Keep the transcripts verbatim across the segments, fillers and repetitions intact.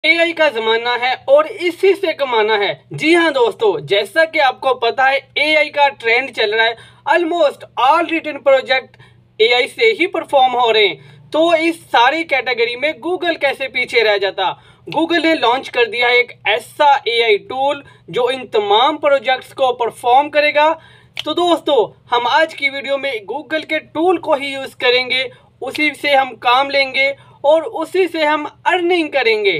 AI का जमाना है और इसी से कमाना है। जी हाँ दोस्तों, जैसा कि आपको पता है एआई का ट्रेंड चल रहा है। Almost all written project AI से ही परफॉर्म हो रहे हैं। तो इस सारी कैटेगरी में गूगल कैसे पीछे रह जाता। गूगल ने लॉन्च कर दिया है एक ऐसा एआई टूल जो इन तमाम प्रोजेक्ट्स को परफॉर्म करेगा। तो दोस्तों, हम आज की वीडियो में गूगल के टूल को ही यूज करेंगे, उसी से हम काम लेंगे और उसी से हम अर्निंग करेंगे।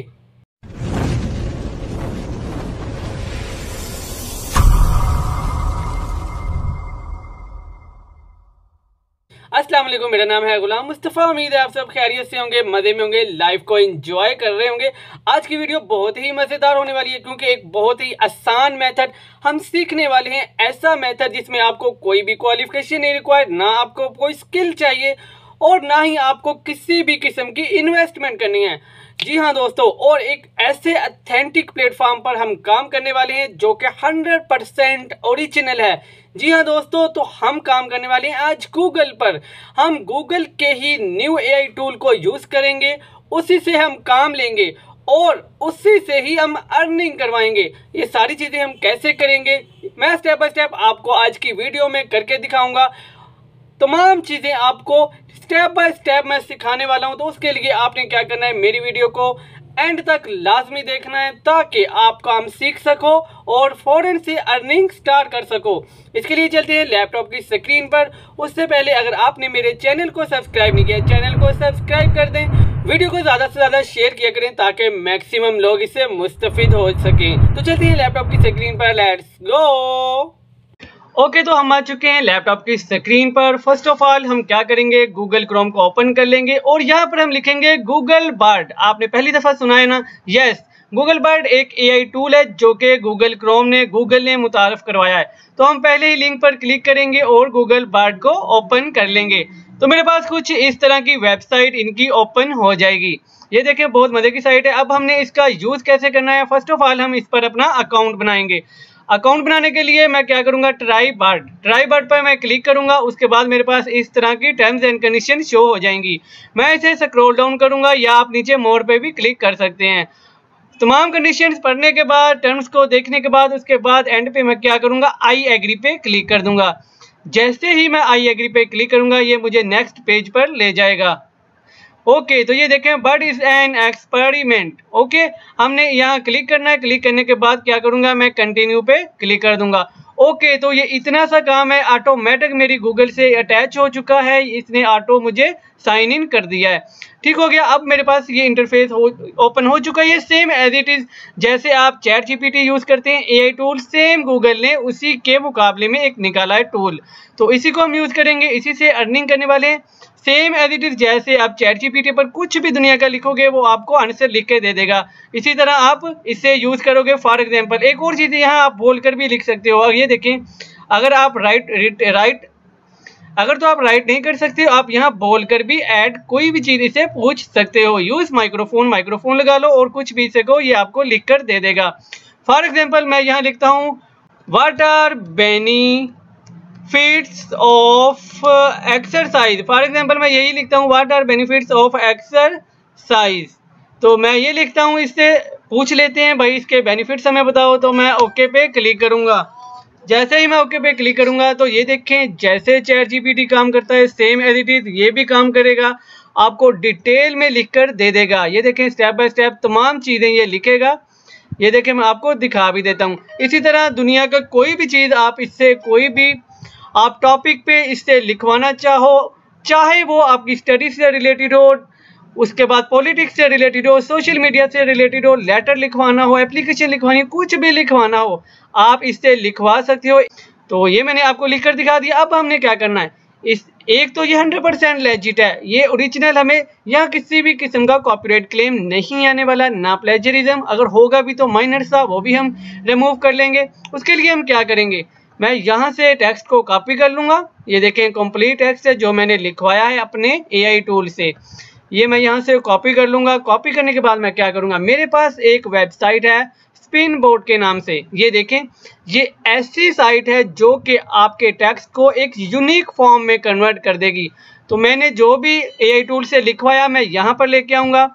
अस्सलाम वालेकुम, मेरा नाम है गुलाम मुस्तफ़ा। उम्मीद है आप सब खैरियत से होंगे, मज़े में होंगे, लाइफ को एंजॉय कर रहे होंगे। आज की वीडियो बहुत ही मज़ेदार होने वाली है क्योंकि एक बहुत ही आसान मेथड हम सीखने वाले हैं। ऐसा मेथड जिसमें आपको कोई भी क्वालिफिकेशन नहीं रिक्वायर्ड, ना आपको कोई स्किल चाहिए और ना ही आपको किसी भी किस्म की इन्वेस्टमेंट करनी है। जी हाँ दोस्तों, और एक ऐसे ऑथेंटिक प्लेटफॉर्म पर हम काम करने वाले हैं जो कि हंड्रेड परसेंट ओरिजिनल है। जी हाँ दोस्तों, तो हम काम करने वाले हैं आज गूगल पर। हम गूगल के ही न्यू एआई टूल को यूज करेंगे, उसी से हम काम लेंगे और उसी से ही हम अर्निंग करवाएंगे। ये सारी चीजें हम कैसे करेंगे, मैं स्टेप बाय स्टेप आपको आज की वीडियो में करके दिखाऊंगा। तमाम चीजें आपको स्टेप बाय स्टेप मैं सिखाने वाला हूं। तो उसके लिए आपने क्या करना है, मेरी वीडियो को एंड तक लाजमी देखना है ताकि आप काम सीख सको और फौरन से अर्निंग स्टार्ट कर सको। इसके लिए चलते हैं लैपटॉप की स्क्रीन पर। उससे पहले अगर आपने मेरे चैनल को सब्सक्राइब नहीं किया, चैनल को सब्सक्राइब कर दें, वीडियो को ज़्यादा से ज़्यादा शेयर किया करें ताकि मैक्सिमम लोग इससे मुस्तफिद हो सकें। तो चलते हैं लैपटॉप की स्क्रीन पर, लेट्स गो। ओके okay, तो हम आ चुके हैं लैपटॉप की स्क्रीन पर। फर्स्ट ऑफ ऑल हम क्या करेंगे, गूगल क्रोम को ओपन कर लेंगे और यहाँ पर हम लिखेंगे गूगल बार्ड। आपने पहली दफा सुना है ना? यस, गूगल बार्ड एक एआई टूल है जो कि गूगल क्रोम ने गूगल ने मुतारफ करवाया है। तो हम पहले ही लिंक पर क्लिक करेंगे और गूगल बार्ड को ओपन कर लेंगे। तो मेरे पास कुछ इस तरह की वेबसाइट इनकी ओपन हो जाएगी। ये देखें, बहुत मजे की साइट है। अब हमने इसका यूज कैसे करना है, फर्स्ट ऑफ ऑल हम इस पर अपना अकाउंट बनाएंगे। अकाउंट बनाने के लिए मैं क्या करूंगा, ट्राई बार्ड ट्राई बार्ड पर मैं क्लिक करूंगा। उसके बाद मेरे पास इस तरह की टर्म्स एंड कंडीशन शो हो जाएंगी। मैं इसे स्क्रॉल डाउन करूंगा या आप नीचे मोर पे भी क्लिक कर सकते हैं। तमाम कंडीशंस पढ़ने के बाद, टर्म्स को देखने के बाद, उसके बाद एंड पे मैं क्या करूंगा, आई एग्री पे क्लिक कर दूंगा। जैसे ही मैं आई एग्री पे क्लिक करूंगा ये मुझे नेक्स्ट पेज पर ले जाएगा। ओके okay, तो ये देखें, but is an experiment. Okay, हमने यहाँ क्लिक करना है। क्लिक करने के बाद क्या करूंगा, मैं कंटिन्यू पे क्लिक कर दूंगा। ओके okay, तो ये इतना सा काम है, ऑटोमेटिक मेरी गूगल से अटैच हो चुका है। इसने ऑटो मुझे साइन इन कर दिया है। ठीक हो गया। अब मेरे पास ये इंटरफेस हो, ओपन हो चुका है। ये सेम एज इट इज जैसे आप चैट जीपीटी यूज करते हैं एआई टूल, सेम गूगल ने उसी के मुकाबले में एक निकाला है टूल। तो इसी को हम यूज करेंगे, इसी से अर्निंग करने वाले हैं। सेम एज इट इज जैसे आप चैट जीपीटी पर कुछ भी दुनिया का लिखोगे वो आपको आंसर लिख के दे देगा। इसी तरह आप इसे यूज करोगे। फॉर एग्जांपल एक और चीज यहाँ आप बोलकर भी लिख सकते हो। और ये देखें, अगर आप राइट राइट अगर तो आप राइट नहीं कर सकते, आप यहाँ बोलकर भी ऐड कोई भी चीज इसे पूछ सकते हो। यूज माइक्रोफोन माइक्रोफोन लगा लो और कुछ भी सको, ये आपको लिख कर दे देगा। फॉर एग्जाम्पल मैं यहाँ लिखता हूँ, what are benefits of exercise. For example मैं यही लिखता हूँ, what are benefits of exercise. तो मैं ये लिखता हूँ, इससे पूछ लेते हैं भाई इसके बेनिफिट्स हमें बताओ। तो मैं ओके पे क्लिक करूंगा। जैसे ही मैं ओके पे क्लिक करूंगा तो ये देखें, जैसे चैट जीपीटी काम करता है सेम एज इट इज ये भी काम करेगा। आपको डिटेल में लिखकर दे देगा। ये देखें, स्टेप बाय स्टेप तमाम चीजें ये लिखेगा। ये देखें, मैं आपको दिखा भी देता हूँ। इसी तरह दुनिया का कोई भी चीज आप इससे, कोई भी आप टॉपिक पे इससे लिखवाना चाहो, चाहे वो आपकी स्टडी से रिलेटेड हो, उसके बाद पॉलिटिक्स से रिलेटेड हो, सोशल मीडिया से रिलेटेड हो, लेटर लिखवाना हो, एप्लीकेशन लिखवानी हो, कुछ भी लिखवाना हो, आप इससे लिखवा सकते हो। तो ये मैंने आपको लिखकर दिखा दिया। अब हमने क्या करना है, इस एक तो ये हंड्रेड परसेंट लेजिट है, ये ओरिजिनल, हमें यहाँ किसी भी किस्म का कॉपीराइट क्लेम नहीं आने वाला, ना प्लेजरिज्म। अगर होगा भी तो माइनर सा, वो भी हम रिमूव कर लेंगे। उसके लिए हम क्या करेंगे, मैं यहाँ से टेक्स्ट को कॉपी कर लूंगा। ये देखें, कंप्लीट टेक्स्ट है जो मैंने लिखवाया है अपने एआई टूल से। ये मैं यहाँ से कॉपी कर लूंगा। कॉपी करने के बाद मैं क्या करूंगा, मेरे पास एक वेबसाइट है स्पिन बोर्ड के नाम से। ये देखें, ये ऐसी साइट है जो कि आपके टेक्स्ट को एक यूनिक फॉर्म में कन्वर्ट कर देगी। तो मैंने जो भी एआई टूल से लिखवाया मैं यहाँ पर लेके आऊँगा।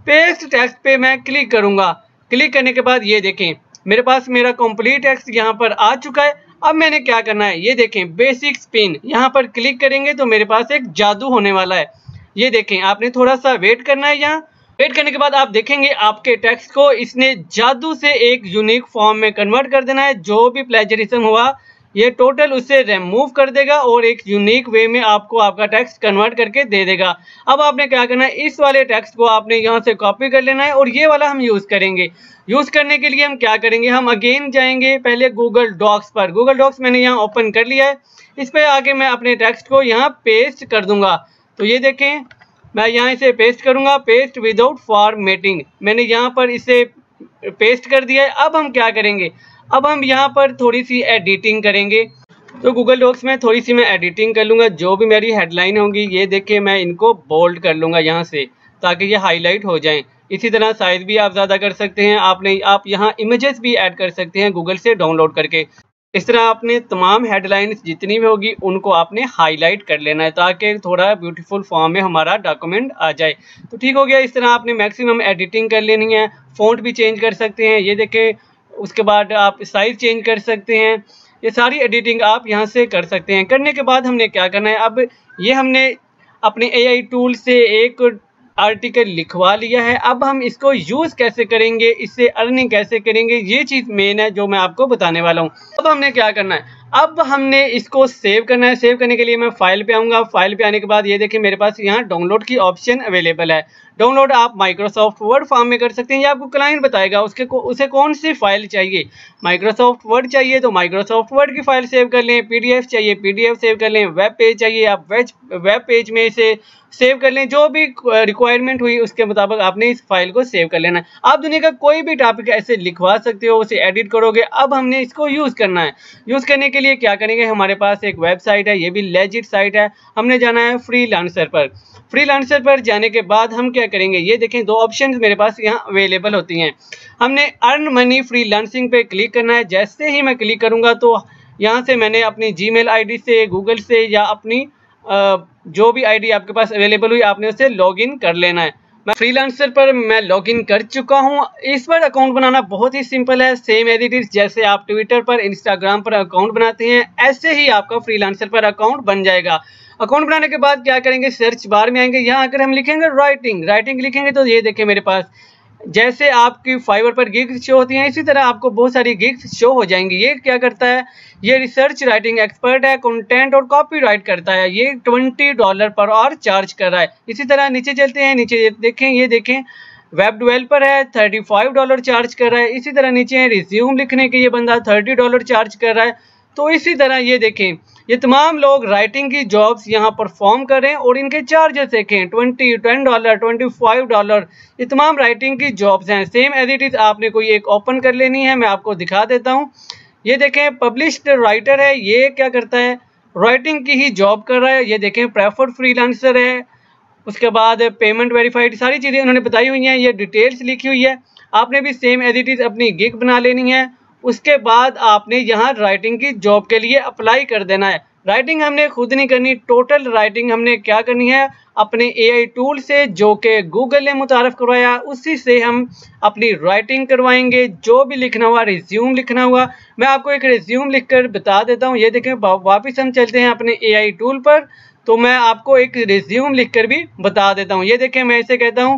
पेस्ट टेक्स्ट पे मैं क्लिक करूंगा। क्लिक करने के बाद ये देखें मेरे पास मेरा कंप्लीट टेक्स्ट यहाँ पर आ चुका है। अब मैंने क्या करना है, ये देखें बेसिक स्पिन, यहाँ पर क्लिक करेंगे तो मेरे पास एक जादू होने वाला है। ये देखें आपने थोड़ा सा वेट करना है। यहाँ वेट करने के बाद आप देखेंगे आपके टेक्स्ट को इसने जादू से एक यूनिक फॉर्म में कन्वर्ट कर देना है। जो भी प्लेजरिज्म हुआ ये टोटल उससे रिमूव कर देगा और एक यूनिक वे में आपको आपका टेक्स्ट कन्वर्ट करके दे देगा। अब आपने क्या करना है, इस वाले टेक्स्ट को आपने यहाँ से कॉपी कर लेना है और ये वाला हम यूज़ करेंगे। यूज़ करने के लिए हम क्या करेंगे, हम अगेन जाएंगे पहले गूगल डॉक्स पर। गूगल डॉक्स मैंने यहाँ ओपन कर लिया है। इस पर आके मैं अपने टेक्स्ट को यहाँ पेस्ट कर दूंगा। तो ये देखें मैं यहाँ इसे पेस्ट करूँगा, पेस्ट विदाउट फॉर्मेटिंग। मैंने यहाँ पर इसे पेस्ट कर दिया है। अब हम क्या करेंगे, अब हम यहाँ पर थोड़ी सी एडिटिंग करेंगे। तो गूगल डॉक्स में थोड़ी सी मैं एडिटिंग कर लूँगा। जो भी मेरी हेडलाइन होंगी ये देखिए मैं इनको बोल्ड कर लूँगा यहाँ से, ताकि ये हाईलाइट हो जाएं। इसी तरह साइज भी आप ज़्यादा कर सकते हैं। आपने आप यहाँ इमेजेस भी ऐड कर सकते हैं गूगल से डाउनलोड करके। इस तरह आपने तमाम हेडलाइंस जितनी भी होगी उनको आपने हाईलाइट कर लेना है, ताकि थोड़ा ब्यूटीफुल फॉर्म में हमारा डॉक्यूमेंट आ जाए। तो ठीक हो गया। इस तरह आपने मैक्सिमम एडिटिंग कर लेनी है। फ़ॉन्ट भी चेंज कर सकते हैं, ये देखें। उसके बाद आप साइज चेंज कर सकते हैं। ये सारी एडिटिंग आप यहाँ से कर सकते हैं। करने के बाद हमने क्या करना है, अब ये हमने अपने एआई टूल से एक आर्टिकल लिखवा लिया है। अब हम इसको यूज़ कैसे करेंगे, इससे अर्निंग कैसे करेंगे, ये चीज़ मेन है जो मैं आपको बताने वाला हूँ। अब हमने क्या करना है, अब हमने इसको सेव करना है। सेव करने के लिए मैं फाइल पे आऊँगा। फाइल पे आने के बाद ये देखिए मेरे पास यहाँ डाउनलोड की ऑप्शन अवेलेबल है। डाउनलोड आप माइक्रोसॉफ्ट वर्ड फॉर्म में कर सकते हैं, या आपको क्लाइंट बताएगा उसके को उसे कौन सी फाइल चाहिए। माइक्रोसॉफ्ट वर्ड चाहिए तो माइक्रोसॉफ्ट वर्ड की फाइल सेव कर लें, पीडीएफ चाहिए पीडीएफ सेव कर लें, वेब पेज चाहिए आप वेब वेब पेज में इसे सेव कर लें। जो भी रिक्वायरमेंट हुई उसके मुताबिक आपने इस फाइल को सेव कर लेना है। आप दुनिया का कोई भी टॉपिक ऐसे लिखवा सकते हो, उसे एडिट करोगे। अब हमने इसको यूज़ करना है। यूज़ करने के लिए क्या करेंगे, हमारे पास एक वेबसाइट है, ये भी लेजिट साइट है। हमने जाना है फ्रीलांसर पर। फ्रीलांसर पर जाने के बाद हम क्या करेंगे, ये देखें दो ऑप्शन मेरे पास यहाँ अवेलेबल होती हैं। हमने अर्न मनी फ्रीलांसिंग पे क्लिक करना है। जैसे ही मैं क्लिक करूँगा तो यहाँ से मैंने अपनी जीमेल आईडी से, गूगल से, या अपनी आ, जो भी आईडी आपके पास अवेलेबल हुई आपने उसे लॉगिन कर लेना है। मैं फ्रीलांसर पर मैं लॉगिन कर चुका हूँ। इस पर अकाउंट बनाना बहुत ही सिंपल है, सेम एज इट इज जैसे आप ट्विटर पर, इंस्टाग्राम पर अकाउंट बनाते हैं, ऐसे ही आपका फ्रीलांसर पर अकाउंट बन जाएगा। अकाउंट बनाने के बाद क्या करेंगे, सर्च बार में आएंगे। यहाँ अगर हम लिखेंगे राइटिंग राइटिंग लिखेंगे तो ये देखें मेरे पास जैसे आपकी फाइवर पर गिग्स शो होती हैं, इसी तरह आपको बहुत सारी गिग्स शो हो जाएंगी। ये क्या करता है, ये रिसर्च राइटिंग एक्सपर्ट है, कंटेंट और कॉपीराइट करता है। ये twenty dollar per hour charge कर रहा है। इसी तरह नीचे चलते हैं, नीचे देखें, ये देखें वेब डेवलपर है, थर्टी फाइव डॉलर चार्ज कर रहा है। इसी तरह नीचे है रिज्यूम लिखने के, ये बंदा थर्टी डॉलर चार्ज कर रहा है। तो इसी तरह ये देखें ये तमाम लोग राइटिंग की जॉब्स यहाँ परफॉर्म कर रहे हैं और इनके चार्जेस देखें twenty ten dollar twenty five dollar. ये तमाम राइटिंग की जॉब्स हैं। सेम एज इट इज़ आपने कोई एक ओपन कर लेनी है, मैं आपको दिखा देता हूँ। ये देखें पब्लिश्ड राइटर है, ये क्या करता है, राइटिंग की ही जॉब कर रहा है। ये देखें प्रेफर्ड फ्रीलांसर है। उसके बाद पेमेंट वेरीफाइड, सारी चीज़ें उन्होंने बताई हुई हैं, ये डिटेल्स लिखी हुई है। आपने भी सेम एज इट इज़ अपनी गिग बना लेनी है। उसके बाद आपने यहाँ राइटिंग की जॉब के लिए अप्लाई कर देना है। राइटिंग हमने खुद नहीं करनी, टोटल राइटिंग हमने क्या करनी है, अपने एआई टूल से जो कि गूगल ने मुतारफ़ करवाया उसी से हम अपनी राइटिंग करवाएंगे। जो भी लिखना हुआ, रिज्यूम लिखना हुआ, मैं आपको एक रिज्यूम लिखकर बता देता हूँ। ये देखें वापस हम चलते हैं अपने एआई टूल पर, तो मैं आपको एक रिज्यूम लिखकर भी बता देता हूँ। ये देखें मैं इसे कहता हूँ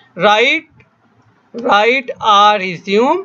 write write a resume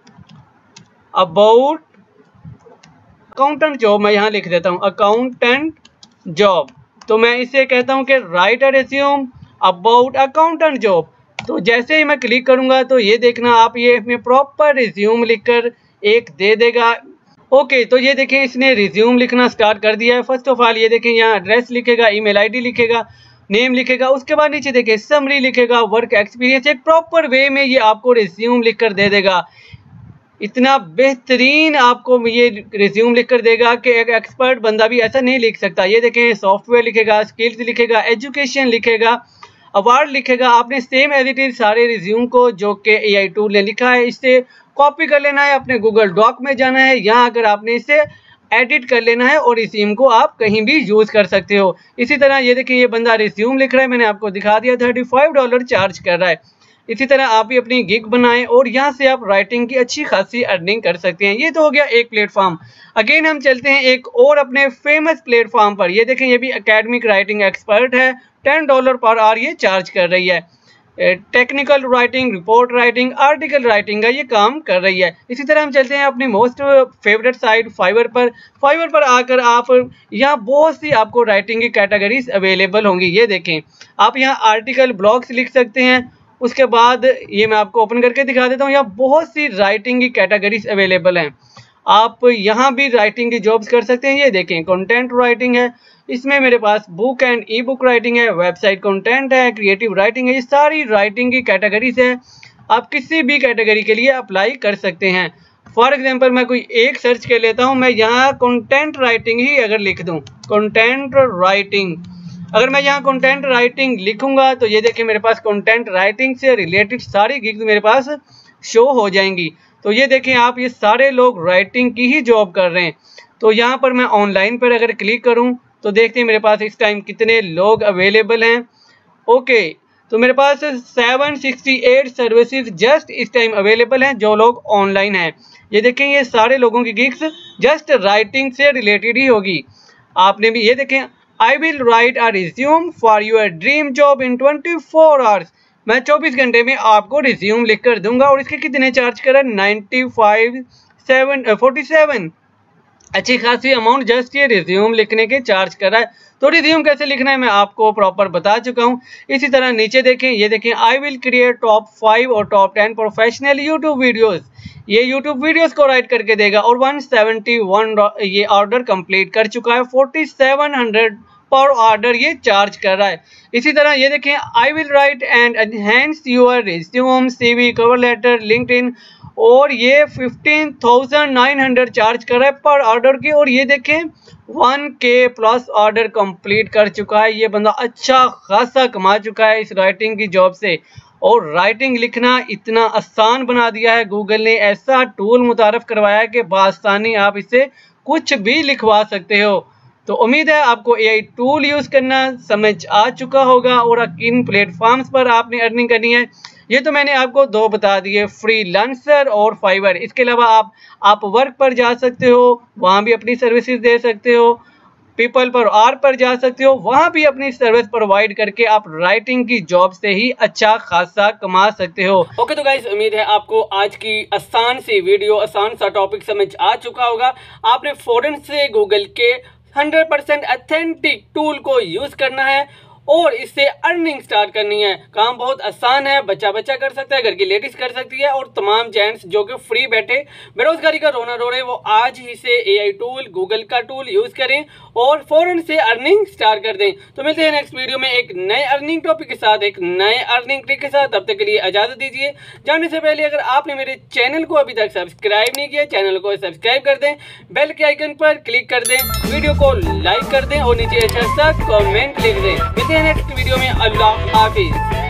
about accountant job. मैं यहाँ लिख देता हूँ अकाउंटेंट जॉब। तो मैं इसे कहता हूँ कि write a resume about accountant job. तो जैसे ही मैं क्लिक करूँगा तो ये देखना आप, ये इसमें प्रॉपर रिज्यूम लिखकर एक दे देगा। ओके, तो ये देखें इसने रिज्यूम लिखना स्टार्ट कर दिया है। फर्स्ट ऑफ ऑल ये देखें यहाँ एड्रेस लिखेगा, ईमेल आईडी लिखेगा, नेम लिखेगा। उसके बाद नीचे देखें समरी लिखेगा, वर्क एक्सपीरियंस। एक प्रॉपर वे में ये आपको रिज्यूम लिखकर दे देगा। इतना बेहतरीन आपको ये रिज्यूम लिख कर देगा कि एक एक्सपर्ट बंदा भी ऐसा नहीं लिख सकता। ये देखें सॉफ्टवेयर लिखेगा, स्किल्स लिखेगा, एजुकेशन लिखेगा, अवार्ड लिखेगा। आपने सेम एज इट इज सारे रिज्यूम को जो कि एआई टूल ने लिखा है इससे कॉपी कर लेना है, अपने गूगल डॉक में जाना है। यहाँ अगर आपने इसे एडिट कर लेना है और रिज्यूम को आप कहीं भी यूज़ कर सकते हो। इसी तरह ये देखिए ये बंदा रिज्यूम लिख रहा है, मैंने आपको दिखा दिया, थर्टी फाइव डॉलर चार्ज कर रहा है। इसी तरह आप भी अपनी गिग बनाएं और यहाँ से आप राइटिंग की अच्छी खासी अर्निंग कर सकते हैं। ये तो हो गया एक प्लेटफॉर्म। अगेन हम चलते हैं एक और अपने फेमस प्लेटफॉर्म पर। ये देखें, ये भी एकेडमिक राइटिंग एक्सपर्ट है, टेन डॉलर पर आवर ये चार्ज कर रही है। Technical writing, report writing, article writing का ये काम कर रही है। इसी तरह हम चलते हैं अपनी मोस्ट फेवरेट साइट फाइवर पर। फाइवर पर आकर आप यहाँ बहुत सी आपको राइटिंग की कैटेगरीज अवेलेबल होंगी। ये देखें, आप यहाँ आर्टिकल, ब्लॉग्स लिख सकते हैं। उसके बाद ये मैं आपको ओपन करके दिखा देता हूँ, यहाँ बहुत सी राइटिंग की कैटेगरीज अवेलेबल हैं। आप यहाँ भी राइटिंग की जॉब्स कर सकते हैं। ये देखें, कंटेंट राइटिंग है, इसमें मेरे पास book and ebook writing है, वेबसाइट कंटेंट है, क्रिएटिव राइटिंग है। ये सारी राइटिंग की कैटेगरीज है। आप किसी भी कैटेगरी के लिए अप्लाई कर सकते हैं। फॉर एग्जांपल मैं कोई एक सर्च कर लेता हूँ, मैं यहाँ कंटेंट राइटिंग ही अगर लिख दूँ, कंटेंट राइटिंग, अगर मैं यहाँ कंटेंट राइटिंग लिखूंगा तो ये देखिए मेरे पास कंटेंट राइटिंग से रिलेटेड सारी गिग्स मेरे पास शो हो जाएंगी। तो ये देखें आप, ये सारे लोग राइटिंग की ही जॉब कर रहे हैं। तो यहाँ पर मैं ऑनलाइन पर अगर क्लिक करूँ तो देखते हैं मेरे पास इस टाइम कितने लोग अवेलेबल हैं। ओके, तो मेरे पास seven sixty eight services just इस टाइम अवेलेबल हैं जो लोग ऑनलाइन हैं। ये देखें, ये सारे लोगों की गिग्स जस्ट राइटिंग से रिलेटेड ही होगी। आपने भी ये देखें, I will write a resume for your dream job in twenty four hours. मैं चौबीस घंटे में आपको रिज्यूम लिख कर दूंगा। और इसके कितने चार्ज करा? Ninety five seven forty seven, अच्छी खासी अमाउंट जस्ट ये रिज्यूम लिखने के चार्ज कर रहा है। तो रिज्यूम कैसे लिखना है मैं आपको प्रॉपर बता चुका हूँ। इसी तरह नीचे देखें, ये देखें, I will create top five और top ten professional YouTube videos. ये यूट्यूब वीडियोस को राइट करके देगा। और वन सेवेंटी वन ये ऑर्डर कंप्लीट कर चुका है। Forty seven hundred per order ये चार्ज कर रहा है। इसी तरह ये देखें, I will write and enhance your resume, CV, cover letter, LinkedIn, और ये fifteen thousand nine hundred charge कर रहा है पर ऑर्डर की। और ये देखें वन के प्लस ऑर्डर कंप्लीट कर चुका है। ये बंदा अच्छा खासा कमा चुका है इस राइटिंग की जॉब से। और राइटिंग लिखना इतना आसान बना दिया है, गूगल ने ऐसा टूल मुतारफ करवाया है कि बआसानी आप इससे कुछ भी लिखवा सकते हो। तो उम्मीद है आपको एआई टूल यूज़ करना समझ आ चुका होगा और किन प्लेटफॉर्म्स पर आपने अर्निंग करनी है। ये तो मैंने आपको दो बता दिए, फ्रीलांसर और फाइवर। इसके अलावा आप आप वर्क पर जा सकते हो, वहाँ भी अपनी सर्विसेज दे सकते हो। पीपल पर आर पर जा सकते हो, वहाँ भी अपनी सर्विस प्रोवाइड करके आप राइटिंग की जॉब से ही अच्छा खासा कमा सकते हो। ओके तो गाइस, उम्मीद है आपको आज की आसान सी वीडियो, आसान सा टॉपिक समझ आ चुका होगा। आपने फौरन से गूगल के हंड्रेड परसेंट ऑथेंटिक टूल को यूज करना है और इससे अर्निंग स्टार्ट करनी है। काम बहुत आसान है, बच्चा बच्चा कर सकता है, घर की लेडीज कर सकती है, और तमाम जेंट्स जो कि फ्री बैठे बेरोजगारी का रोना रो रहे हैं वो आज ही से एआई टूल, गूगल का टूल यूज करें और फौरन से अर्निंग स्टार्ट कर दें। तो मिलते हैं नेक्स्ट वीडियो में एक नए अर्निंग टॉपिक के साथ, एक नए अर्निंग ट्रिक के साथ। तब तक के लिए इजाजत दीजिए। जाने से पहले अगर आपने मेरे चैनल को अभी तक सब्सक्राइब नहीं किया, चैनल को सब्सक्राइब कर दें, बेल के आइकन पर क्लिक कर दें, वीडियो को लाइक कर दें और नीचे अच्छा सा कॉमेंट लिख दें। मिलते हैं नेक्स्ट वीडियो में। अल्लाह हाफिज।